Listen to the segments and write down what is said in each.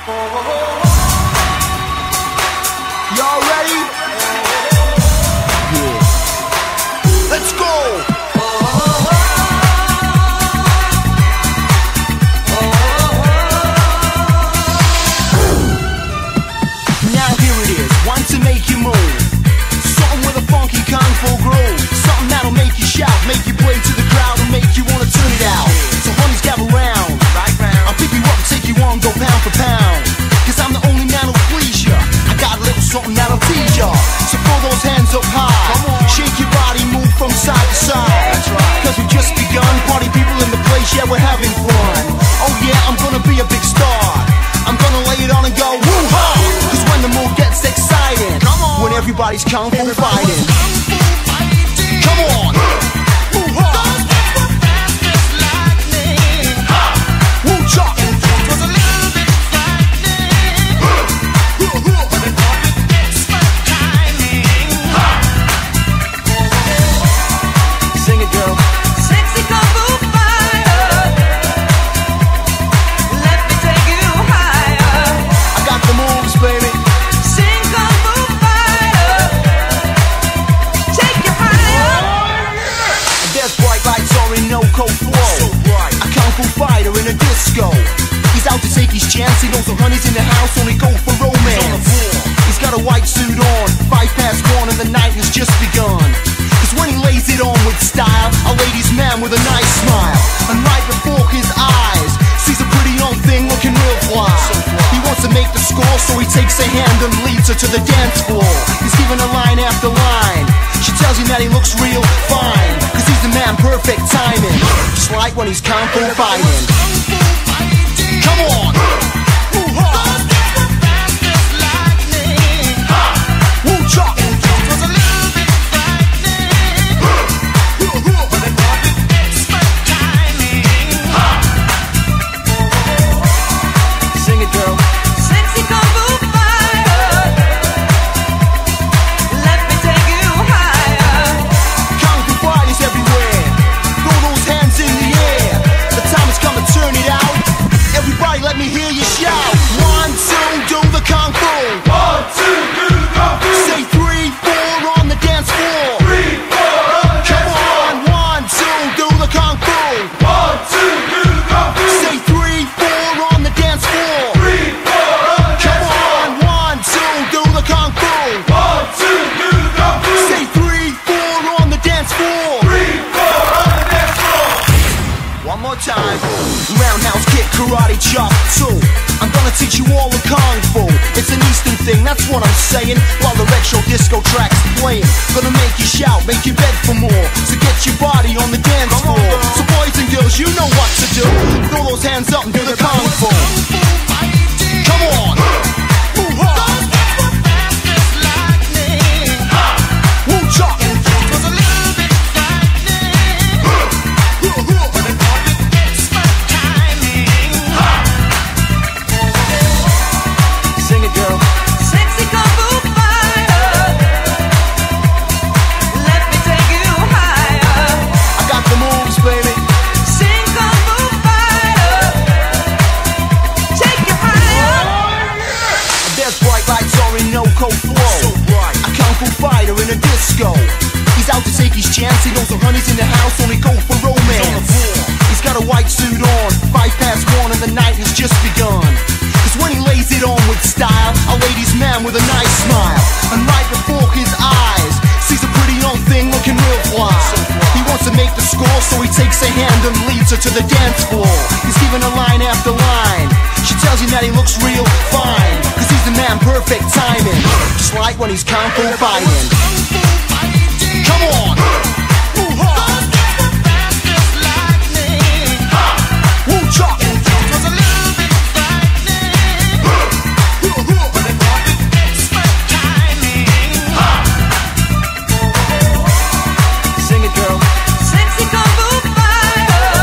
Y'all ready? Yeah. Let's go! Now here it is, one to make you move. Something with a funky kung fu groove. Something that'll make you shout, make you play to the crowd, and make you wanna turn it out. So honeys, gather round. I'll pick you up and take you on, go pound for pound. Cause I'm the only man who'll please ya. I got a little something that'll tease ya. So throw those hands up high. Shake your body, move from side to side. Cause we've just begun. Party people in the place, yeah, we're having fun. Oh yeah, I'm gonna be a big star. I'm gonna lay it on and go woo-ha. Cause when the mood gets exciting, when everybody's kung fu fighting. Come on! Woo-ha. Woo-cha. Sing it, girl. Sexy kung fu fighter, let me take you higher. I got the moves, baby. Sing kung fu fighter, take you higher. There's bright lights on in no cold flow. A kung fu fighter in a disco. He's out to take his chance. He knows the honeys in the house only go for romance. He's got a white suit on, 1:05, and the night has just begun. Cause when he lays it on with style, a ladies' man with a nice smile. And right before his eyes, sees a pretty young thing looking real fly. He wants to make the score, so he takes her hand and leads her to the dance floor. He's giving her line after line. She tells him that he looks real fine, cause he's the man, perfect timing. Just like when he's kung fu fighting. Come on! Woo-ha! Woo-cha! Sing it, girl. Sexy kung fu fighter, let me take you higher. Kung fu fighters everywhere. Throw those hands in the air. The time has come to turn it out. Everybody let me hear you shout. 1, 2, do the kung fu. 1, 2, do the kung fu. Say 3, 4 on the dance floor. 3, 4 on the Come dance floor. on, 1, 2, do the kung fu. 1, 2, do the kung fu. Say 3, 4 on the dance floor. 3, 4 on the Come dance floor. on, 1, 2, do the kung fu. 1, 2, do the kung fu. Say 3, 4 on the dance floor. 3, 4 on the dance floor. One more time. Roundhouse kick, karate chop, 2. I'm gonna teach you all the kung fu. It's an Eastern thing, that's what I'm saying. While the retro disco track's playing, gonna make you shout, make you beg for more. So get your body on the dance floor. So boys and girls, you know what to do. Throw those hands up and do the kung fu. Come on. Woo-ha. Woo-cha. Sing it, girl. Sexy kung fu fighter, let me take you higher. I got the moves, baby. Sing kung fu fighter, take you higher. There's bright lights on in no cold flow. A kung fu fighter in a disco. He's out to take his chance. He knows the honeys in the house only go for romance. He's got a white suit on, 1:05, and the night has just begun. Cause when he lays it on with style, a ladies' man with a nice smile. And right before his eyes, sees a pretty young thing looking real fly. He wants to make the score, so he takes her hand and leads her to the dance floor. He's giving her line after line. She tells him that he looks real fine, cause he's the man, perfect timing. Just like when he's kung fu fighting. Come on! Woo-ha. Woo-cha. Sing it, girl. Sexy kung fu fighter,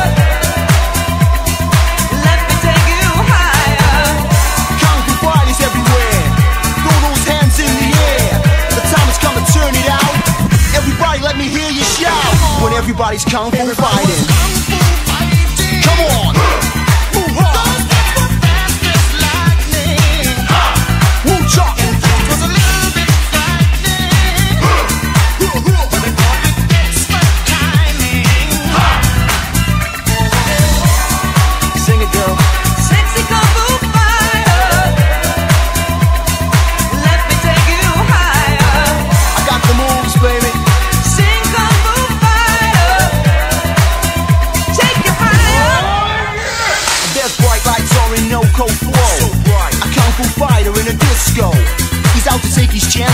let me take you higher. Kung fu fighters everywhere. Throw those hands in the air. The time has come to turn it out. Everybody let me hear you shout. When everybody's kung fu fighting. Come on. Woo-ha.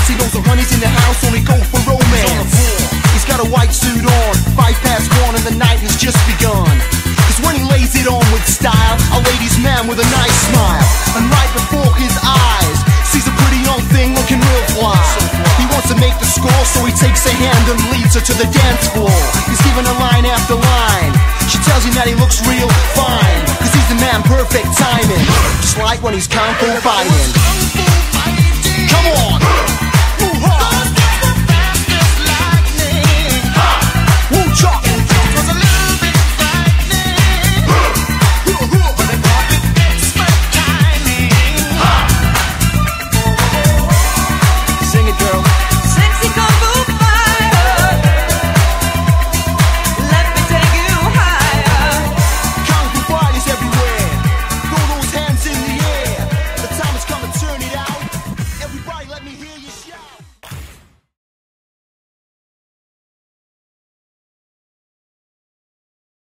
He knows the honey's in the house, only go for romance. He's got a white suit on, 1:05 and the night has just begun. Cause when he lays it on with style, a ladies' man with a nice smile. And right before his eyes, sees a pretty young thing looking real fly. He wants to make the score, so he takes her hand and leads her to the dance floor. He's giving her line after line. She tells him that he looks real fine, cause he's the man, perfect timing, just like when he's kung fu fighting. Come on!